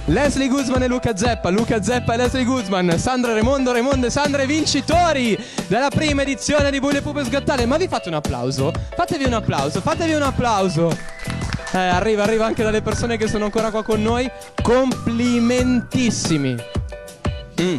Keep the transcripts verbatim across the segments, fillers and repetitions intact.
Leslie Guzman e Luca Zeppa, Luca Zeppa e Leslie Guzman, Sandra Raimondo, Raimondo e Sandra, i vincitori della prima edizione di Bulle Pupe Sgattale. Ma vi fate un applauso? Fatevi un applauso, fatevi un applauso. Eh, arriva, arriva anche dalle persone che sono ancora qua con noi. Complimentissimi. Mm.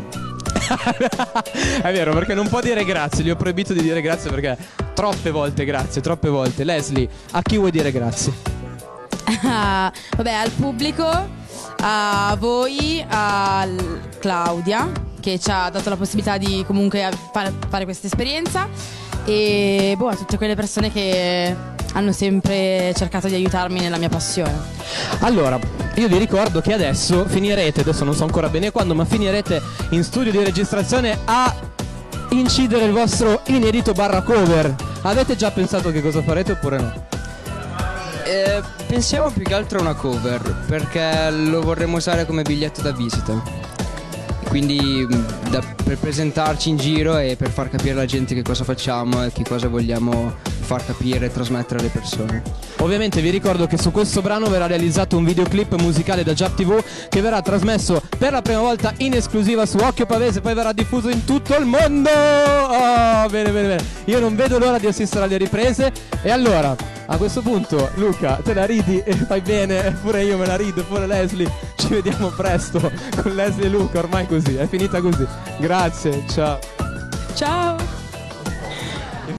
È vero, perché non può dire grazie, gli ho proibito di dire grazie perché troppe volte grazie, troppe volte. Leslie, a chi vuoi dire grazie? Uh, vabbè, al pubblico, a voi, a Claudia che ci ha dato la possibilità di comunque fare, fare questa esperienza, e boh, a tutte quelle persone che hanno sempre cercato di aiutarmi nella mia passione. Allora, io vi ricordo che adesso finirete, adesso non so ancora bene quando, ma finirete in studio di registrazione a incidere il vostro inedito barra cover. Avete già pensato che cosa farete oppure no? Eh, pensiamo più che altro a una cover, perché lo vorremmo usare come biglietto da visita. Quindi da, per presentarci in giro e per far capire alla gente che cosa facciamo e che cosa vogliamo far capire e trasmettere alle persone. Ovviamente vi ricordo che su questo brano verrà realizzato un videoclip musicale da Giap tivù che verrà trasmesso per la prima volta in esclusiva su Occhio Pavese, poi verrà diffuso in tutto il mondo. Oh, bene, bene, bene. Io non vedo l'ora di assistere alle riprese. E allora, a questo punto, Luca, te la ridi e fai bene, pure io me la rido, pure Leslie. Ci vediamo presto con Leslie e Luca, ormai così, è finita così. Grazie, ciao. Ciao.